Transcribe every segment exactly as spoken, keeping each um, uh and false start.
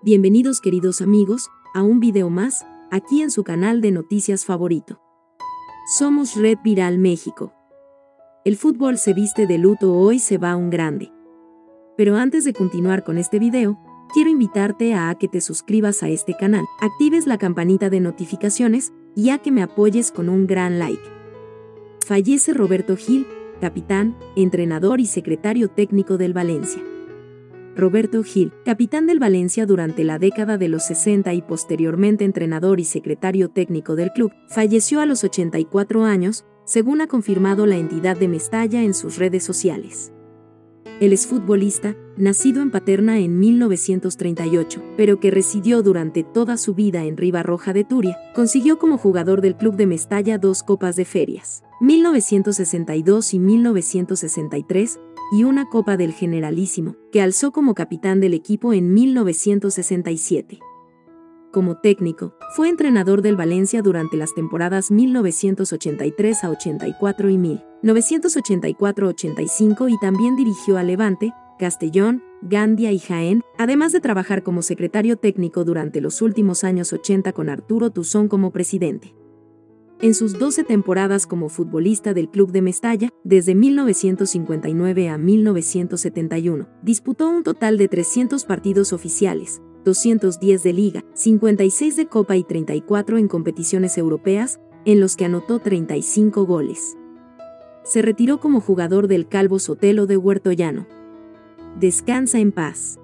Bienvenidos queridos amigos, a un video más, aquí en su canal de noticias favorito. Somos Red Viral México. El fútbol se viste de luto, hoy se va un grande. Pero antes de continuar con este video, quiero invitarte a que te suscribas a este canal, actives la campanita de notificaciones y a que me apoyes con un gran like. Fallece Roberto Gil, capitán, entrenador y secretario técnico del Valencia. Roberto Gil, capitán del Valencia durante la década de los sesenta y posteriormente entrenador y secretario técnico del club, falleció a los ochenta y cuatro años, según ha confirmado la entidad de Mestalla en sus redes sociales. El exfutbolista, nacido en Paterna en mil novecientos treinta y ocho, pero que residió durante toda su vida en Ribarroja de Turia, consiguió como jugador del club de Mestalla dos Copas de Ferias, mil novecientos sesenta y dos y mil novecientos sesenta y tres, y una Copa del Generalísimo, que alzó como capitán del equipo en mil novecientos sesenta y siete. Como técnico, fue entrenador del Valencia durante las temporadas mil novecientos ochenta y tres a ochenta y cuatro y mil novecientos ochenta y cuatro a ochenta y cinco y también dirigió a Levante, Castellón, Gandia y Jaén, además de trabajar como secretario técnico durante los últimos años ochenta con Arturo Tuzón como presidente. En sus doce temporadas como futbolista del club de Mestalla, desde mil novecientos cincuenta y nueve a mil novecientos setenta y uno, disputó un total de trescientos partidos oficiales, doscientos diez de Liga, cincuenta y seis de Copa y treinta y cuatro en competiciones europeas, en los que anotó treinta y cinco goles. Se retiró como jugador del Calvo Sotelo de Huerto Llano. Descansa en paz.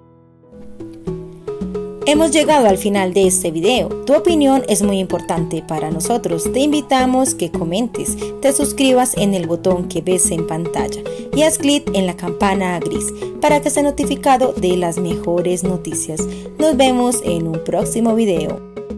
Hemos llegado al final de este video. Tu opinión es muy importante para nosotros. Te invitamos que comentes, te suscribas en el botón que ves en pantalla y haz clic en la campana gris para que sea notificado de las mejores noticias. Nos vemos en un próximo video.